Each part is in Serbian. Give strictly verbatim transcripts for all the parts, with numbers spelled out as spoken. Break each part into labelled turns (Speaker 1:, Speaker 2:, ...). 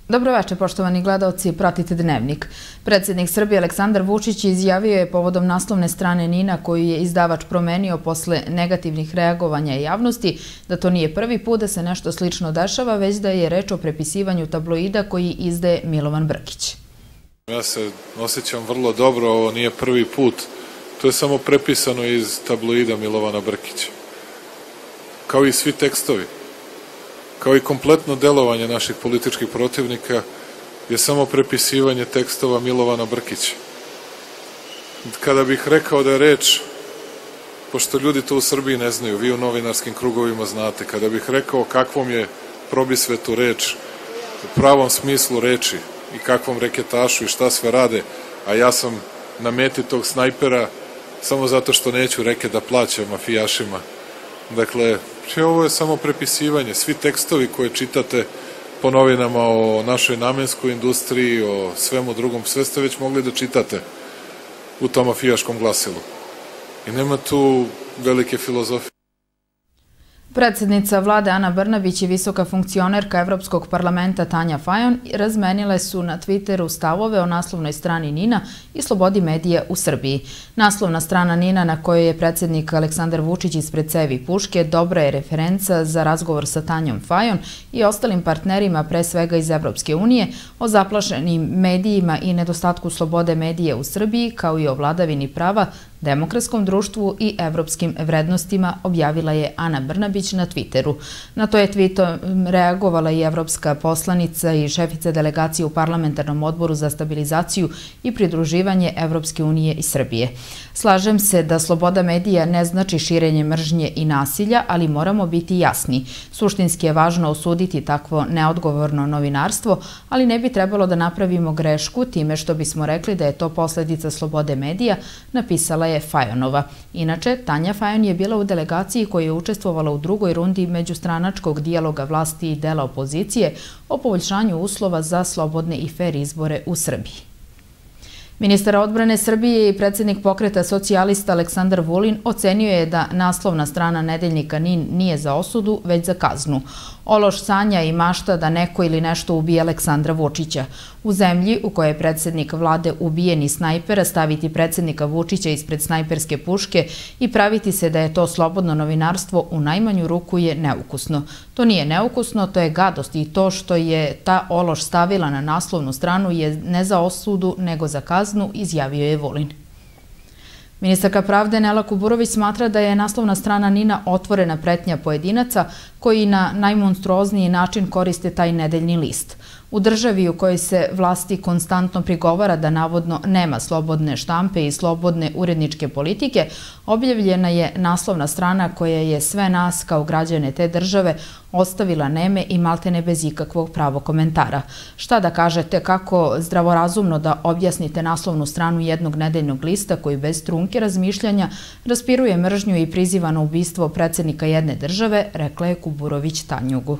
Speaker 1: Dobroveče, poštovani gledaoci, pratite Dnevnik. Predsjednik Srbije Aleksandar Vučić izjavio je povodom naslovne strane NIN-a koju je izdavač promenio posle negativnih reagovanja javnosti da to nije prvi put da se nešto slično dešava, već da je reč o prepisivanju tabloida koji izdaje Milovan Brkić.
Speaker 2: Ja se osjećam vrlo dobro, ovo nije prvi put. To je samo prepisano iz tabloida Milovana Brkića. Kao i svi tekstovi. Kao i kompletno delovanje naših političkih protivnika je samo prepisivanje tekstova Milovana Brkića. Kada bih rekao da je reč, pošto ljudi to u Srbiji ne znaju, vi u novinarskim krugovima znate, kada bih rekao kakvom je probisvetu reč, u pravom smislu reči i kakvom reketašu i šta sve rade, a ja sam na meti tog snajpera samo zato što neću reke da plaćam mafijašima. Dakle, ovo je samo prepisivanje. Svi tekstovi koje čitate po novinama o našoj namenskoj industriji, o svemu drugom, sve ste već mogli da čitate u tom mafijaškom glasilu. I nema tu velike filozofije.
Speaker 1: Predsjednica vlade Ana Brnabić i visoka funkcionerka Evropskog parlamenta Tanja Fajon razmenile su na Twitteru stavove o naslovnoj strani NIN-a i slobodi medija u Srbiji. Naslovna strana NIN-a na kojoj je predsjednik Aleksandar Vučić ispred cevi puške dobra je referenca za razgovor sa Tanjom Fajon i ostalim partnerima, pre svega iz Evropske unije, o zaplašenim medijima i nedostatku slobode medija u Srbiji, kao i o vladavini prava, demokratskom društvu i evropskim vrednostima, objavila je Ana Brnabić na Twitteru. Na to je tweetom reagovala i evropska poslanica i šefica delegacije u Parlamentarnom odboru za stabilizaciju i pridruživanje Evropske unije i Srbije. Slažem se da sloboda medija ne znači širenje mržnje i nasilja, ali moramo biti jasni. Suštinski je važno osuditi takvo neodgovorno novinarstvo, ali ne bi trebalo da napravimo grešku time što bismo rekli da je to posledica slobode medija, napisala je Fajonova. Inače, Tanja Fajon je bila u delegaciji koja je učestvovala u drugoj rundi međustranačkog dijaloga vlasti i dela opozicije o poboljšanju uslova za slobodne i fer izbore u Srbiji. Ministar odbrane Srbije i predsjednik pokreta socijalista Aleksandar Vulin ocenio je da naslovna strana nedeljnika NIN nije za osudu, već za kaznu. Ološ sanja i mašta da neko ili nešto ubije Aleksandra Vučića. U zemlji u kojoj je predsjednik vlade ubijen iz snajpera, staviti predsjednika Vučića ispred snajperske puške i praviti se da je to slobodno novinarstvo u najmanju ruku je neukusno. To nije neukusno, to je gadost i to što je ta ološ stavila na naslovnu stranu je ne za osudu, nego za kaznu, izjavio je Vulin. Ministarka pravde Nela Kuburović smatra da je naslovna strana NIN-a otvorena pretnja pojedinaca koji na najmonstruozniji način koriste taj nedeljni list. U državi u kojoj se vlasti konstantno prigovara da navodno nema slobodne štampe i slobodne uredničke politike, objavljena je naslovna strana koja je sve nas kao građane te države ostavila neme i maltene bez ikakvog pravog komentara. Šta da kažete, kako zdravorazumno da objasnite naslovnu stranu jednog nedeljnog lista koji bez trunke razmišljanja raspiruje mržnju i priziva na ubistvo predsjednika jedne države, rekla je Kuburović Tanjugu.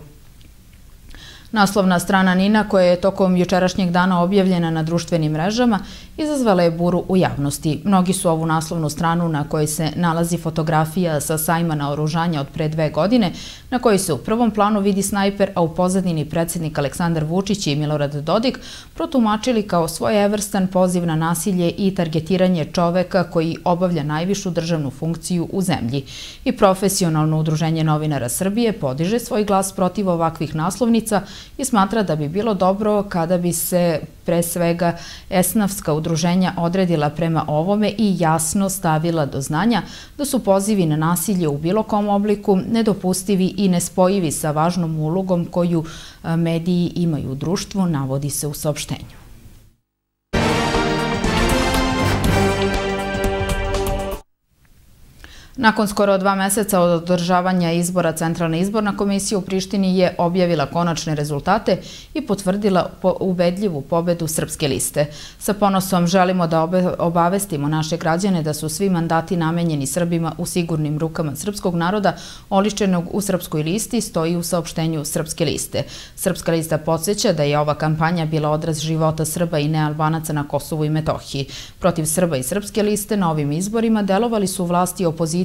Speaker 1: Naslovna strana NIN-a, koja je tokom jučerašnjeg dana objavljena na društvenim mrežama, izazvala je buru u javnosti. Mnogi su ovu naslovnu stranu na kojoj se nalazi fotografija sa sajma naoružanja od pre dve godine, na kojoj se u prvom planu vidi snajper, a u pozadini predsjednik Aleksandar Vučić i Milorad Dodik, protumačili kao svojevrstan poziv na nasilje i targetiranje čoveka koji obavlja najvišu državnu funkciju u zemlji. I Profesionalno udruženje novinara Srbije podiže svoj glas protiv ovakvih naslovnica i smatra da bi bilo dobro kada bi se pre svega esnafska udruženja odredila prema ovome i jasno stavila do znanja da su pozivi na nasilje u bilo kom obliku nedopustivi i nespojivi sa važnom ulogom koju mediji imaju u društvu, navodi se u saopštenju. Nakon skoro dva meseca od održavanja izbora, Centralna izborna komisija u Prištini je objavila konačne rezultate i potvrdila ubedljivu pobedu Srpske liste. Sa ponosom želimo da obavestimo naše građane da su svi mandati namenjeni Srbima u sigurnim rukama srpskog naroda, oličenog u Srpskoj listi, stoji u saopštenju Srpske liste. Srpska lista podsjeća da je ova kampanja bila odraz života Srba i nealbanaca na Kosovu i Metohiji. Protiv Srba i Srpske liste na ovim izborima delovali su vlasti opozicije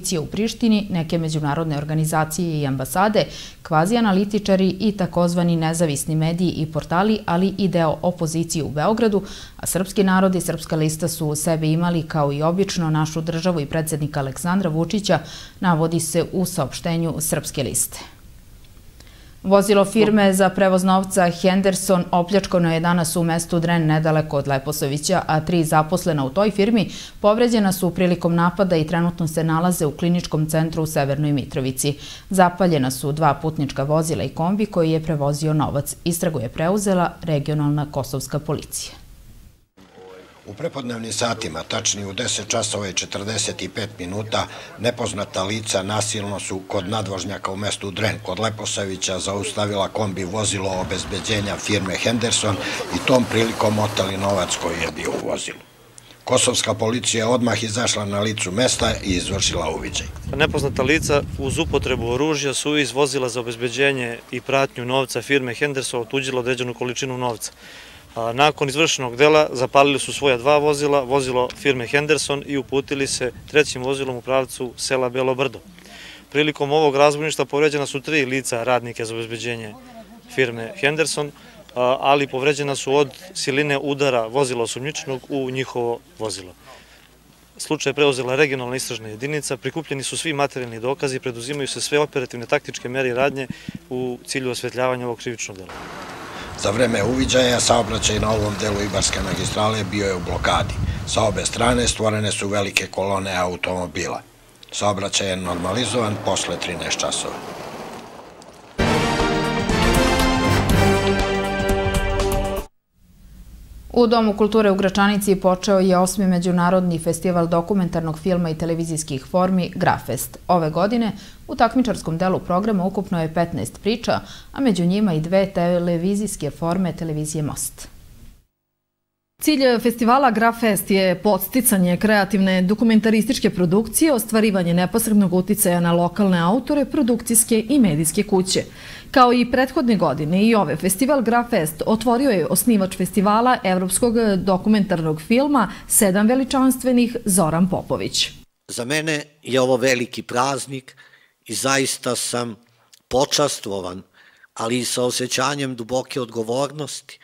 Speaker 1: policije u Prištini, neke međunarodne organizacije i ambasade, kvazi analitičari i takozvani nezavisni mediji i portali, ali i deo opozicije u Beogradu, a srpski narod i Srpska lista su u sebi imali, kao i obično, našu državu i predsjednika Aleksandra Vučića, navodi se u saopštenju Srpske liste. Vozilo firme za prevoz novca Henderson opljačkano je danas u mestu Dren nedaleko od Leposavića, a tri zaposlena u toj firmi povređena su prilikom napada i trenutno se nalaze u kliničkom centru u Severnoj Mitrovici. Zapaljena su dva putnička vozila i kombi koji je prevozio novac. Istragu je preuzela regionalna kosovska policija.
Speaker 3: U prepodnevnim satima, tačnije u deset časova i četrdeset pet minuta, nepoznata lica nasilno su kod nadvožnjaka u mestu Dren kod Leposavića zaustavila kombi vozilo obezbeđenja firme Henderson i tom prilikom oteli novac koji je bio u vozilu. Kosovska policija je odmah izašla na licu mesta i izvršila uviđaj.
Speaker 4: Nepoznata lica uz upotrebu oružja su iz vozila za obezbeđenje i pratnju novca firme Henderson otuđila određenu količinu novca. Nakon izvršenog dela zapalili su svoja dva vozila, vozilo firme Henderson i uputili se trećim vozilom u pravcu sela Belo Brdo. Prilikom ovog razbojništva povređena su tri lica radnike za obezbeđenje firme Henderson, ali povređena su od siline udara vozila osumnjičenog u njihovo vozilo. Slučaj je preuzela regionalna istražna jedinica, prikupljeni su svi materijalni dokazi i preduzimaju se sve operativne taktičke mere i radnje u cilju osvetljavanja ovog krivičnog dela.
Speaker 3: Za vreme uviđaja saobraćaj na ovom delu Ibarske magistrale bio je u blokadi. Sa obe strane stvorene su velike kolone automobila. Saobraćaj je normalizovan posle trinaest časova.
Speaker 1: U Domu kulture u Gračanici počeo je osmi međunarodni festival dokumentarnog filma i televizijskih formi Grafest. Ove godine u takmičarskom delu programa ukupno je petnaest priča, a među njima i dve televizijske forme televizije Most.
Speaker 5: Cilj festivala Grafest je podsticanje kreativne dokumentarističke produkcije, ostvarivanje neposrednog uticaja na lokalne autore, produkcijske i medijske kuće. Kao i prethodne godine i ove festival Grafest otvorio je osnivač festivala evropskog dokumentarnog filma Sedam veličanstvenih Zoran Popović.
Speaker 6: Za mene je ovo veliki praznik i zaista sam počastvovan, ali i sa osjećanjem duboke odgovornosti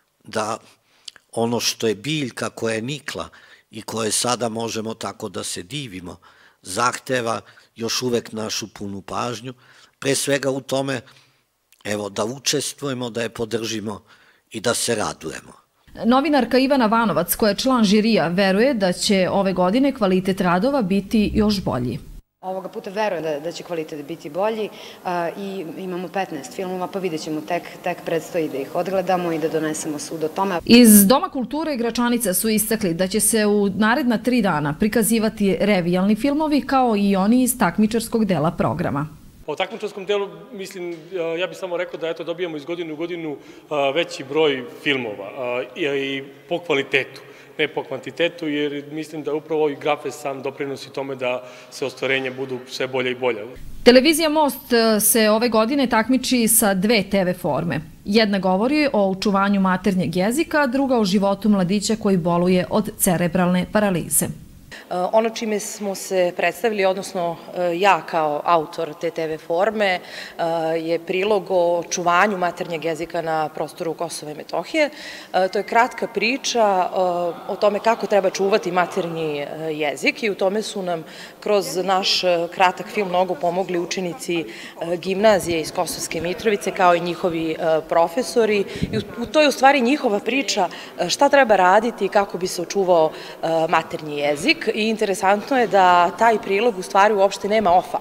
Speaker 6: da ono što je biljka koja je nikla i koje sada možemo tako da se divimo, zahteva još uvek našu punu pažnju, pre svega u tome evo, da učestvujemo, da je podržimo i da se radujemo.
Speaker 5: Novinarka Ivana Vanovac, koja je član žirija, veruje da će ove godine kvalitet radova biti još bolji.
Speaker 7: Ovoga puta verujem da, da će kvalitet biti bolji a, i imamo petnaest filmova, pa vidjet ćemo tek, tek predstoji da ih odgledamo i da donesemo sud o tome.
Speaker 5: Iz Doma kulture Gračanica su istakli da će se u naredna tri dana prikazivati revijalni filmovi kao i oni iz takmičarskog dela programa.
Speaker 8: O takmičarskom delu, mislim, ja bih samo rekao da eto dobijamo iz godine u godinu veći broj filmova i po kvalitetu, ne po kvantitetu, jer mislim da upravo ovaj Grafest sam doprinosi tome da se ostvarenja budu sve bolje i bolje.
Speaker 5: Televizija Most se ove godine takmiči sa dve te ve forme. Jedna govori o očuvanju maternjeg jezika, a druga o životu mladića koji boluje od cerebralne paralize.
Speaker 9: Ono čime smo se predstavili, odnosno ja kao autor te te ve forme, je prilog o očuvanju maternjeg jezika na prostoru Kosova i Metohije. To je kratka priča o tome kako treba čuvati maternji jezik i u tome su nam kroz naš kratak film mnogo pomogli učenici gimnazije iz Kosovske Mitrovice kao i njihovi profesori. I to je u stvari njihova priča šta treba raditi kako bi se očuvao maternji jezik. I interesantno je da taj prilog u stvari uopšte nema ofa,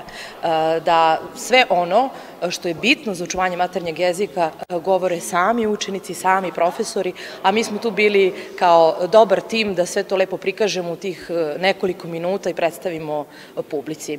Speaker 9: da sve ono što je bitno za očuvanje maternjeg jezika govore sami učenici, sami profesori, a mi smo tu bili kao dobar tim da sve to lepo prikažemo u tih nekoliko minuta i predstavimo publici.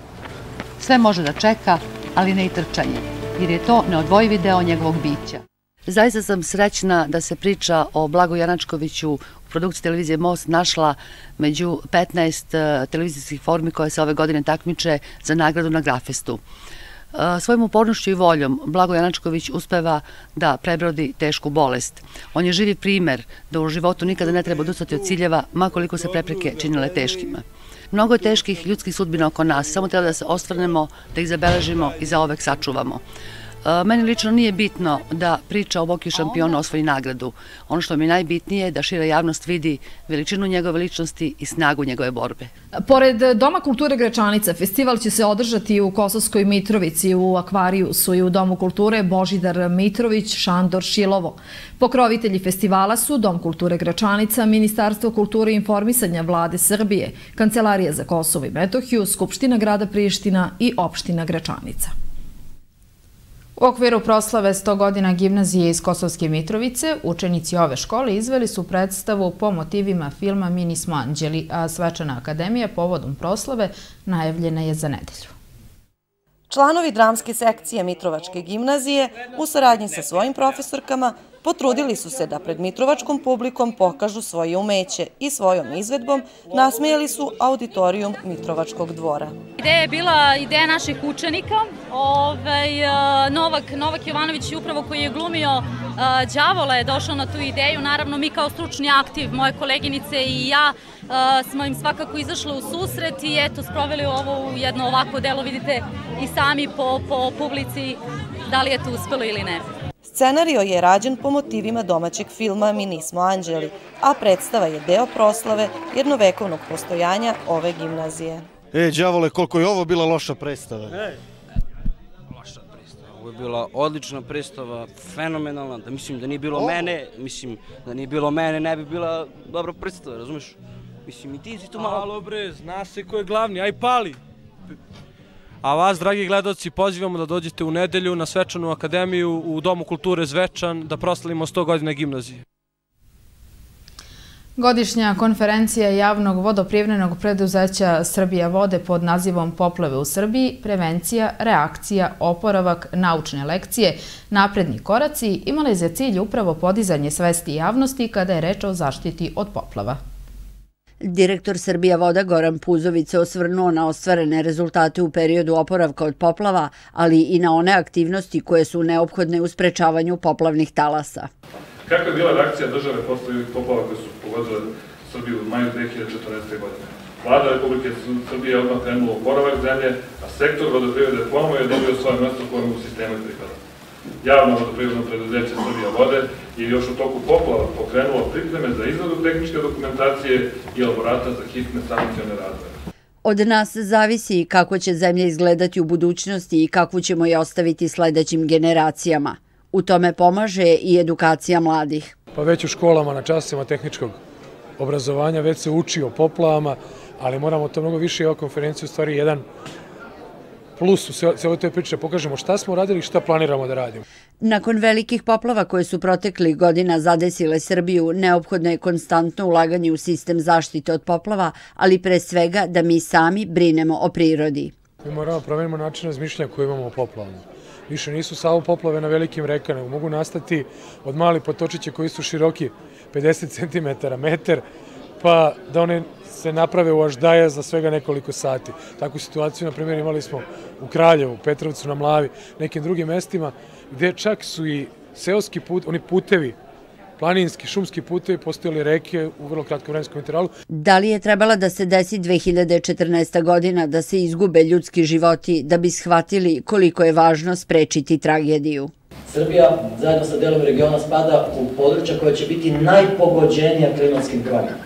Speaker 10: Sve može da čeka, ali ne i trčanje, jer je to neodvojivi deo njegovog bića. Zaista sam srećna da se priča o Blagoju Janačkoviću u produkciji televizije Most našla među petnaest televizijskih formi koje se ove godine takmiče za nagradu na Grafestu. Svojim upornošću i voljom Blago Janačković uspeva da prebrodi tešku bolest. On je živi primer da u životu nikada ne treba odustati od ciljeva, ma koliko se prepreke činile teškima. Mnogo teških ljudskih sudbina oko nas, samo treba da se ostvarnemo, da ih zabeležimo i zaovek sačuvamo. Meni lično nije bitno da priča o Bokiju šampionu osvoji nagradu. Ono što mi je najbitnije je da šira javnost vidi veličinu njegove ličnosti i snagu njegove borbe.
Speaker 5: Pored Doma kulture Gračanica, festival će se održati u Kosovskoj Mitrovici, u Akvarijusu i u Domu kulture Božidar Mitrović, Šandor Šilovo. Pokrovitelji festivala su Dom kulture Gračanica, Ministarstvo kulture i informisanja Vlade Srbije, Kancelarija za Kosovo i Metohiju, Skupština grada Priština i opština Gračanica.
Speaker 1: U okviru proslave sto godina gimnazije iz Kosovske Mitrovice, učenici ove škole izveli su predstavu po motivima filma Mi nismo anđeli, a svečana akademija povodom proslave najavljena je za nedelju.
Speaker 11: Članovi dramske sekcije Mitrovačke gimnazije u saradnji sa svojim profesorkama potrudili su se da pred mitrovačkom publikom pokažu svoje umeće i svojom izvedbom nasmejali su auditorijum Mitrovačkog dvora.
Speaker 12: Ideja je bila ideja naših učenika. Novak Jovanović, upravo koji je glumio đavola, je došao na tu ideju. Naravno, mi kao stručni aktiv, moje koleginice i ja, smo im svakako izašli u susret i eto, sproveli ovo jedno ovako delo. Vidite i sami po publici da li je to uspelo ili ne.
Speaker 11: Scenario je rađen po motivima domaćeg filma Mi nismo anđeli, a predstava je deo proslave jednovekovnog postojanja ove gimnazije.
Speaker 13: E, đavole, koliko je ovo bila loša predstava.
Speaker 14: Loša predstava. Ovo je bila odlična predstava, fenomenalna. Da mislim da nije bilo mene, mislim da nije bilo mene, ne bi bila dobra predstava, razumeš? Mislim, i ti si tu malo...
Speaker 15: Alo bre, zna se ko je glavni, aj pali! A vas, dragi gledalci, pozivamo da dođete u nedelju na svečanu akademiju u Domu kulture Zvečan da proslavimo sto godina gimnazije.
Speaker 1: Godišnja konferencija javnog vodoprivrednog preduzeća Srbija vode pod nazivom Poplave u Srbiji, prevencija, reakcija, oporavak, naučne lekcije, napredni koraci imala je za cilj upravo podizanje svesti javnosti kada je reč o zaštiti od poplava.
Speaker 16: Direktor Srbija voda Goran Puzović se osvrnuo na ostvarene rezultate u periodu oporavka od poplava, ali i na one aktivnosti koje su neophodne u sprečavanju poplavnih talasa.
Speaker 17: Kakva je bila reakcija države posle poplava koje su pogodile Srbiju u maju dve hiljade četrnaeste. godine? Vlada Republike Srbije je odmah krenula u oporavak zemlje, a sektor vodoprivrede ponovo je dobio svoje mesto koje mu u sistemu pripada. Javno vodoprivredno preduzeće Srbija vode je još u toku poplava pokrenulo pripreme za izradu tehničke dokumentacije i elaborata za hitne sanacione radove.
Speaker 16: Od nas zavisi kako će zemlja izgledati u budućnosti i kakvu ćemo je ostaviti sledećim generacijama. U tome pomaže i edukacija mladih.
Speaker 18: Pa već u školama na časima tehničkog obrazovanja već se uči o poplavama, ali moramo to mnogo više i ova konferencija u stvari jedan plus u sve toj priče da pokažemo šta smo radili i šta planiramo da radimo.
Speaker 16: Nakon velikih poplava koje su proteklih godina zadesile Srbiju, neophodno je konstantno ulaganje u sistem zaštite od poplava, ali pre svega da mi sami brinemo o prirodi.
Speaker 18: Mi moramo promenimo način razmišljanja koji imamo o poplavama. Više nisu samo poplave na velikim rekama, nego mogu nastati od malih potočića koji su široki pedeset centimetara, metar, pa da one se naprave u aždaja za svega nekoliko sati. Takvu situaciju, na primjer, imali smo u Kraljevu, Petrovcu na Mlavi, nekim drugim mestima, gde čak su i seoski put, oni putevi, planinski, šumski putevi, postojali reke u vrlo kratkom vremenskom intervalu.
Speaker 16: Da li je trebala da se desi dve hiljade četrnaesta. godina da se izgube ljudski životi da bi shvatili koliko je važno sprečiti tragediju?
Speaker 19: Srbija, zajedno sa delom regiona, spada u područja koja će biti najpogođenija klimatskim promenama.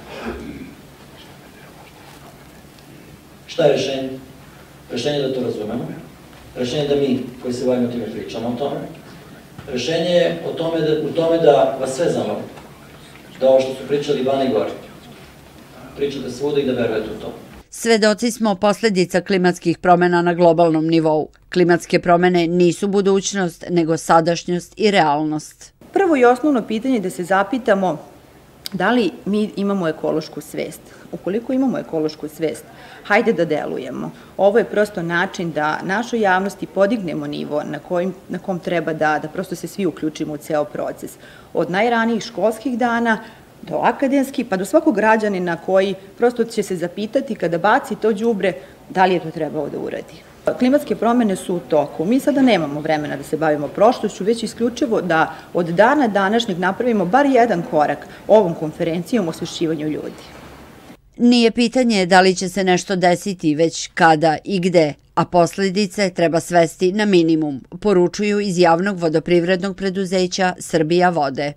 Speaker 19: Šta je rešenje? Rešenje je da to razumemo. Rešenje je da mi, koji se bavimo time, pričamo o tome. Rešenje je u tome da vas sve zamoli. Da ovo što su pričali Ivana i Gori. Pričate svuda i da verujete u to.
Speaker 16: Svedoci smo posledica klimatskih promena na globalnom nivou. Klimatske promene nisu budućnost, nego sadašnjost i realnost.
Speaker 20: Prvo i osnovno pitanje je da se zapitamo da li mi imamo ekološku svest. Ukoliko imamo ekološku svest, hajde da delujemo. Ovo je prosto način da našoj javnosti podignemo nivo na kom treba da prosto se svi uključimo u ceo proces. Od najranijih školskih dana do akademskih, pa do svakog građanina koji prosto će se zapitati kada baci to đubre, da li je to trebao da uradi. Klimatske promene su u toku. Mi sada nemamo vremena da se bavimo prošlošću, već isključivo da od dana današnjeg napravimo bar jedan korak ovom konferencijom o osvešćivanju ljudi.
Speaker 16: Nije pitanje da li će se nešto desiti, već kada i gde, a posljedice treba svesti na minimum, poručuju iz javnog vodoprivrednog preduzeća Srbija vode.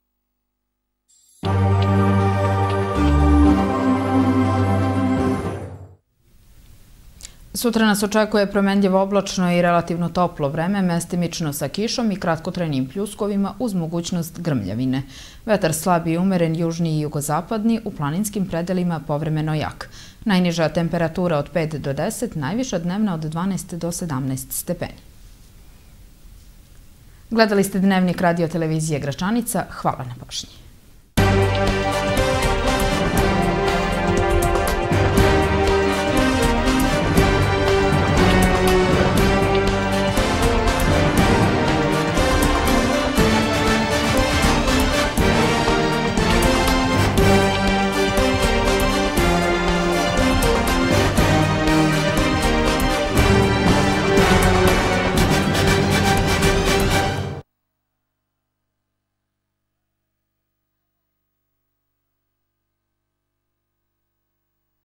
Speaker 1: Sutra nas očekuje promenljivo oblačno i relativno toplo vreme, mestimično sa kišom i kratkotrajnim pljuskovima uz mogućnost grmljavine. Vetar slabi i umeren južni i jugozapadni, u planinskim predelima povremeno jak. Najniža temperatura od pet do deset, najviša dnevna od dvanaest do sedamnaest stepeni. Gledali ste Dnevnik radio televizije Gračanica. Hvala na pažnji.